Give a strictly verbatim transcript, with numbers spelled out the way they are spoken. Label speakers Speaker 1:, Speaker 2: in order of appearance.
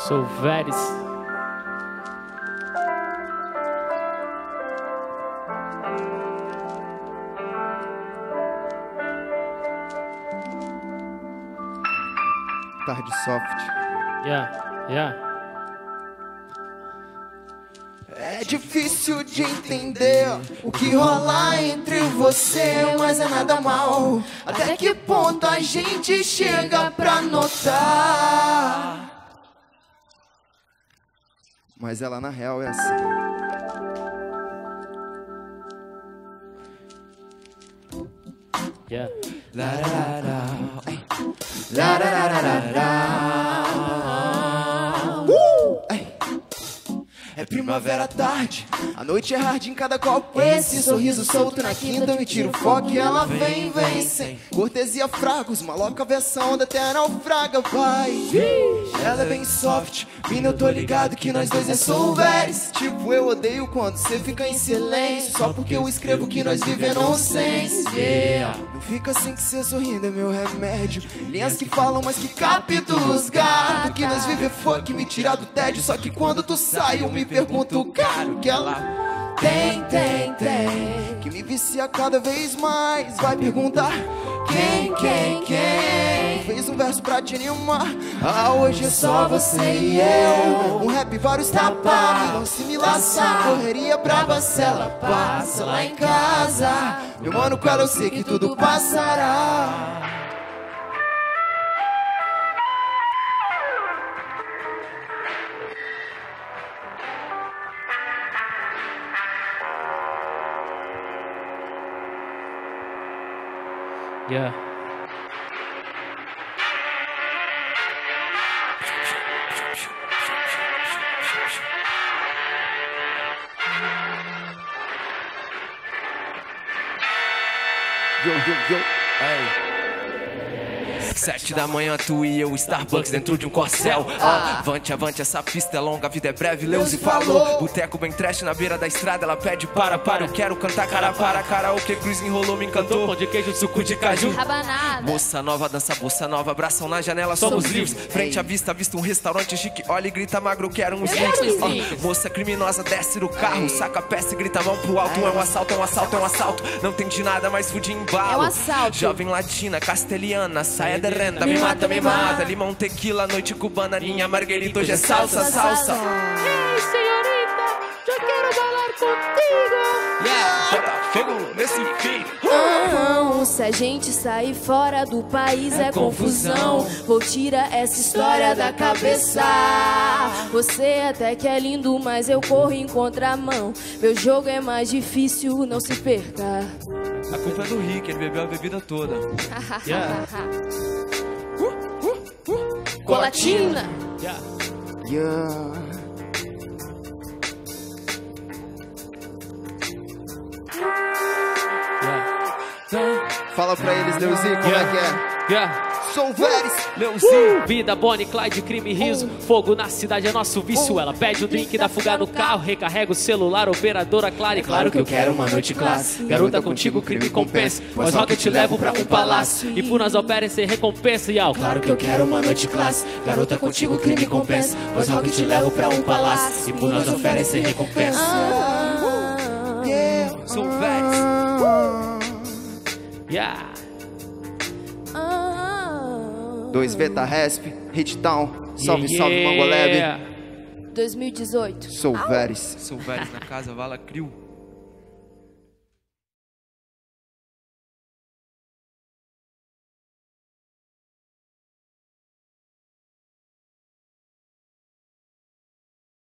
Speaker 1: Sou Veres.
Speaker 2: Tarde soft.
Speaker 1: Yeah, yeah.
Speaker 2: É difícil de entender o que rola entre você, mas é nada mal. Até que ponto a gente chega pra notar? Mas ela na real é assim.
Speaker 1: Yeah.
Speaker 2: La la la la. La la la la la. Uh! Ai. É primavera à tarde, a noite é hard em cada copo. Esse sorriso solto na quinta me tira o foco e ela vem, vem sem cortesia fragos, maloca versão da até naufraga, vai. Ela é bem soft, mina, eu tô ligado que nós dois é solveres. Tipo, eu odeio quando cê fica em silêncio, só porque eu escrevo que nós vive nonsense. Yeah. Não fica assim que cê sorrindo é meu remédio. Linhas que falam, mas que capítulos gato. Que nós vive fuck, me tirar do tédio. Só que quando tu sai eu me pergunto, cara, o que ela tem, tem, tem, que me vicia cada vez mais. Vai perguntar quem, quem, quem fez um verso pra te animar. Ah, hoje é só você e eu. Um rap, vários tapas, não se me laçar. Correria braba, se ela passa lá em casa. Meu mano, com ela eu sei que tudo passará.
Speaker 1: Yeah.
Speaker 2: Yo, yo, yo.
Speaker 3: Hey. Sete da manhã, tu e eu, Starbucks dentro de um corcel. Ah, avante, avante, essa pista é longa, a vida é breve, Leuze falou. Boteco bem trash na beira da estrada, ela pede para, para. Eu quero cantar cara para, karaokê, cruz enrolou, me encantou.
Speaker 1: Pão de queijo, suco de caju.
Speaker 4: Rabanada.
Speaker 3: Moça nova, dança bossa nova, abração na janela, somos livres. Frente à vista, vista um restaurante chique, olha e grita magro, eu quero um sneakers. Ah, moça criminosa, desce do carro, saca a peça e grita mão pro alto. É um assalto, é um assalto, é um assalto. Não tem de nada, mas fudi em balo.
Speaker 4: É um assalto.
Speaker 3: Jovem latina, castelhana, saia de renda, me mata, me mata. Limão, tequila, noite cubana, minha marguerita, hoje é salsa, salsa.
Speaker 1: Ei, senhorita, eu quero bailar contigo.
Speaker 3: Yeah, bota fogo nesse fim.
Speaker 4: Não, se a gente sair fora do país é confusão. Vou tirar essa história da cabeça. Você até que é lindo, mas eu corro em contramão. Meu jogo é mais difícil, não se perca.
Speaker 3: A culpa é do Rick, ele bebeu a bebida toda.
Speaker 1: Yeah.
Speaker 4: Colatina.
Speaker 1: Yeah.
Speaker 2: Yeah.
Speaker 1: Yeah.
Speaker 2: Fala pra eles, Leuzinho, como
Speaker 1: Yeah.
Speaker 2: é que é?
Speaker 1: Yeah.
Speaker 2: Sou Veres.
Speaker 1: Uh! Vida, Bonnie, Clyde, crime e riso. Fogo na cidade é nosso vício. Ela pede o drink, dá fuga no carro. Recarrega o celular, operadora clara. E claro que eu quero uma noite classe. Garota, contigo crime compensa. Pois rock eu te levo pra um palácio. E por nós opera sem recompensa. E ao claro que eu quero uma noite classe. Garota, contigo crime compensa. Pois rock eu te levo pra um palácio. E por nós opera sem recompensa.
Speaker 2: Yeah.
Speaker 3: Sou Veres.
Speaker 1: Yeah.
Speaker 2: dois Veta Resp, Hittown, salve,
Speaker 1: Yeah,
Speaker 2: salve,
Speaker 1: yeah.
Speaker 2: Mangolab.
Speaker 4: dois mil e dezoito.
Speaker 2: Sou Veres.
Speaker 3: Sou Veres na casa, vala, crio.